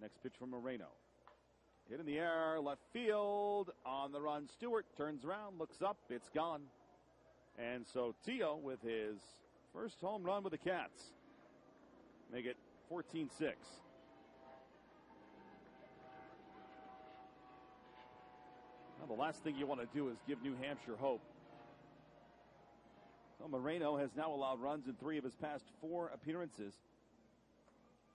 Next pitch from Moreno. Hit in the air, left field, on the run. Stewart turns around, looks up, it's gone. And Sotillo with his first home run with the Cats. Make it 14-6. Well, the last thing you want to do is give New Hampshire hope. So Moreno has now allowed runs in 3 of his past 4 appearances.